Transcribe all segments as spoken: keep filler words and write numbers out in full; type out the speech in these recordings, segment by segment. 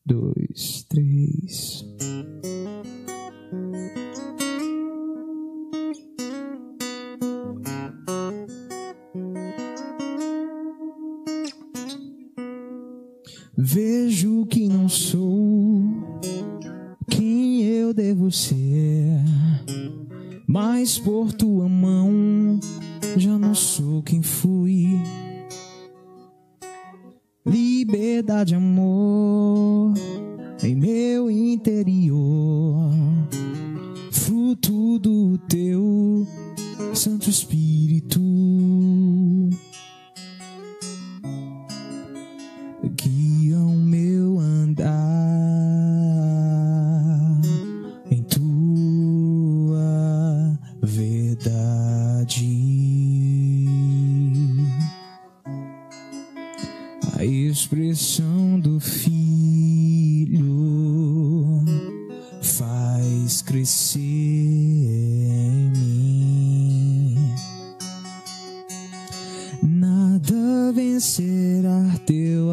dois, três. Vejo que não sou quem eu devo ser, mas por tua mão já não sou quem fui. Liberdade, amor em meu interior, fruto do teu Santo Espírito. Guia o meu andar em tua verdade. A expressão do Filho faz crescer em mim. Nada vencerá teu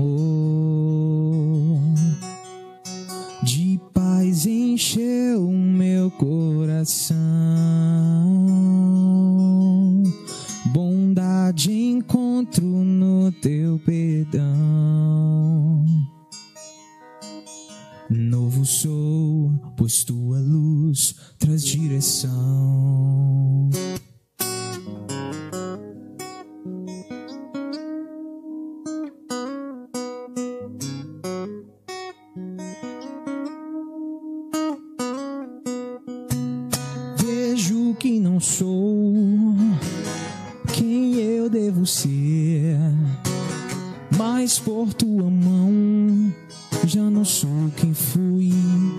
amor, de paz encheu o meu coração. Bondade encontro no teu perdão. Novo sou, pois tua luz traz direção. Vejo que não sou quem eu devo ser, mas por tua mão já não sou quem fui.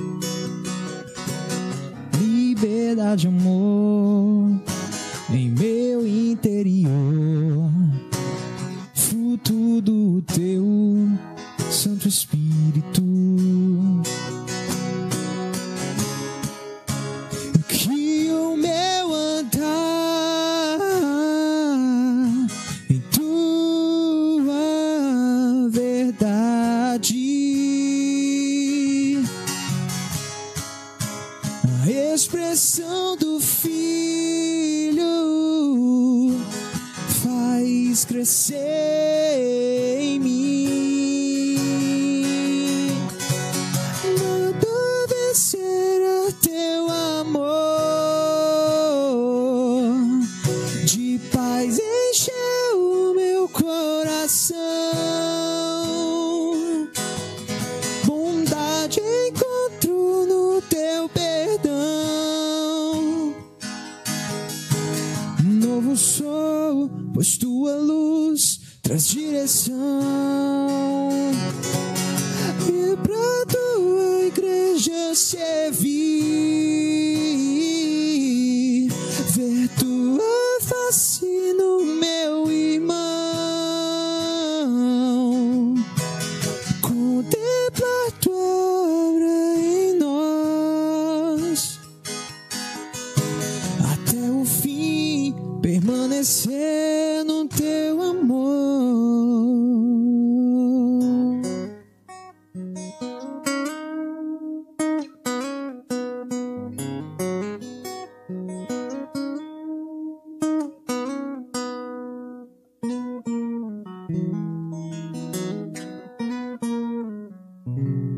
Liberdade, amor em meu interior, fruto do teu Santo Espírito. Que o meu andar em tua verdade, a expressão do Filho faz crescer em mim. Nada vencerá teu amor, de paz encheu o meu coração. Bondade encontro no teu perdão. Novo sou, pois tua luz traz direção. E pra tua igreja servir, ver tua face no meu irmão, contemplar tua obra em nós, até o fim permanecer no teu amor. Thank you.